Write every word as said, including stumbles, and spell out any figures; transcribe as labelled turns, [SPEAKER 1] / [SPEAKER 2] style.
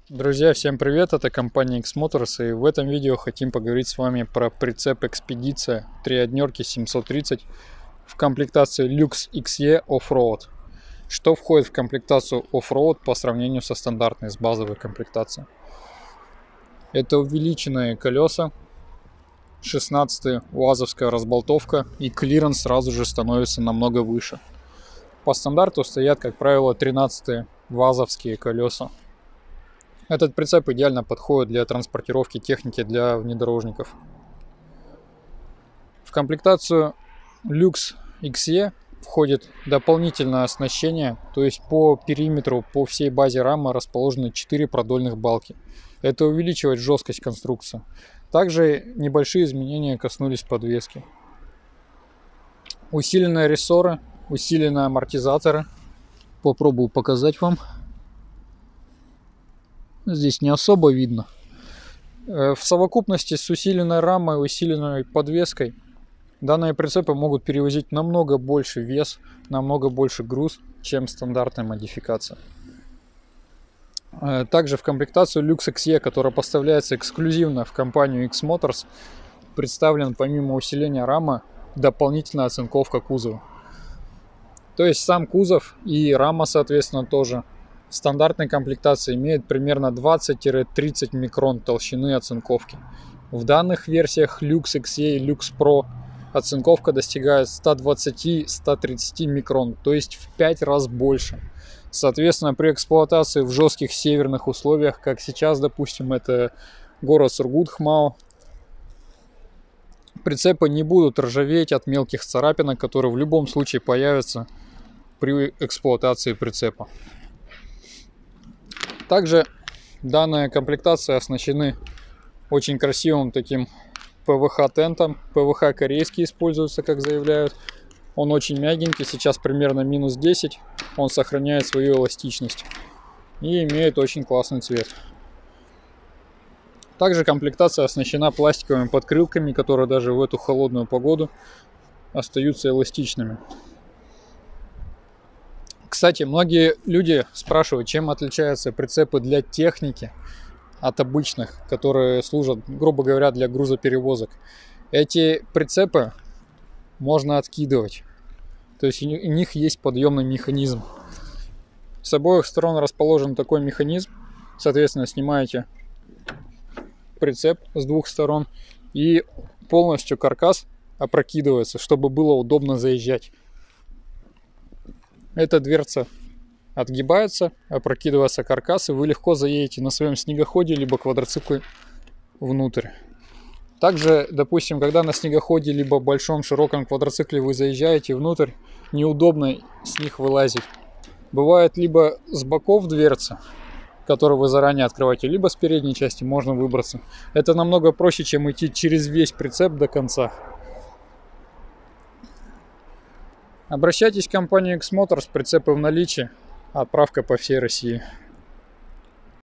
[SPEAKER 1] Друзья, всем привет! Это компания X-Motors, и в этом видео хотим поговорить с вами про прицеп Экспедиция три однерки семьсот тридцать в комплектации Lux икс и Offroad. Что входит в комплектацию Offroad по сравнению со стандартной, с базовой комплектацией? Это увеличенные колеса, шестнадцатая уазовская разболтовка, и клиренс сразу же становится намного выше. По стандарту стоят, как правило, тринадцатые вазовские колеса. Этот прицеп идеально подходит для транспортировки техники для внедорожников. В комплектацию Lux икс и входит дополнительное оснащение, то есть по периметру, по всей базе рамы расположены четыре продольных балки. Это увеличивает жесткость конструкции. Также небольшие изменения коснулись подвески. Усиленные рессоры, усиленные амортизаторы. Попробую показать вам. Здесь не особо видно. В совокупности с усиленной рамой, усиленной подвеской, данные прицепы могут перевозить намного больше вес, намного больше груз, чем стандартная модификация. Также в комплектацию Lux икс и, которая поставляется эксклюзивно в компанию X-Motors, представлен помимо усиления рамы дополнительная оцинковка кузова. То есть сам кузов и рама, соответственно, тоже в стандартной комплектации имеют примерно двадцать-тридцать микрон толщины оцинковки. В данных версиях Lux икс и и Lux Pro оцинковка достигает ста двадцати — ста тридцати микрон, то есть в пять раз больше. Соответственно, при эксплуатации в жестких северных условиях, как сейчас, допустим, это город Сургут, Хмао, прицепы не будут ржаветь от мелких царапинок, которые в любом случае появятся при эксплуатации прицепа. Также данная комплектация оснащены очень красивым таким пэ вэ ха-тентом. пэ вэ ха корейский используется, как заявляют. Он очень мягенький, сейчас примерно минус десять. Он сохраняет свою эластичность и имеет очень классный цвет. Также комплектация оснащена пластиковыми подкрылками, которые даже в эту холодную погоду остаются эластичными. Кстати, многие люди спрашивают, чем отличаются прицепы для техники от обычных, которые служат, грубо говоря, для грузоперевозок. Эти прицепы можно откидывать, то есть у них есть подъемный механизм. С обоих сторон расположен такой механизм, соответственно, снимаете прицеп с двух сторон и полностью каркас опрокидывается, чтобы было удобно заезжать. Эта дверца отгибается, опрокидывается каркас, и вы легко заедете на своем снегоходе либо квадроцикле внутрь. Также, допустим, когда на снегоходе либо большом широком квадроцикле вы заезжаете внутрь, неудобно с них вылазить. Бывает либо с боков дверца, которую вы заранее открываете, либо с передней части можно выбраться. Это намного проще, чем идти через весь прицеп до конца. Обращайтесь в компанию X-Motors, прицепы в наличии, отправка по всей России.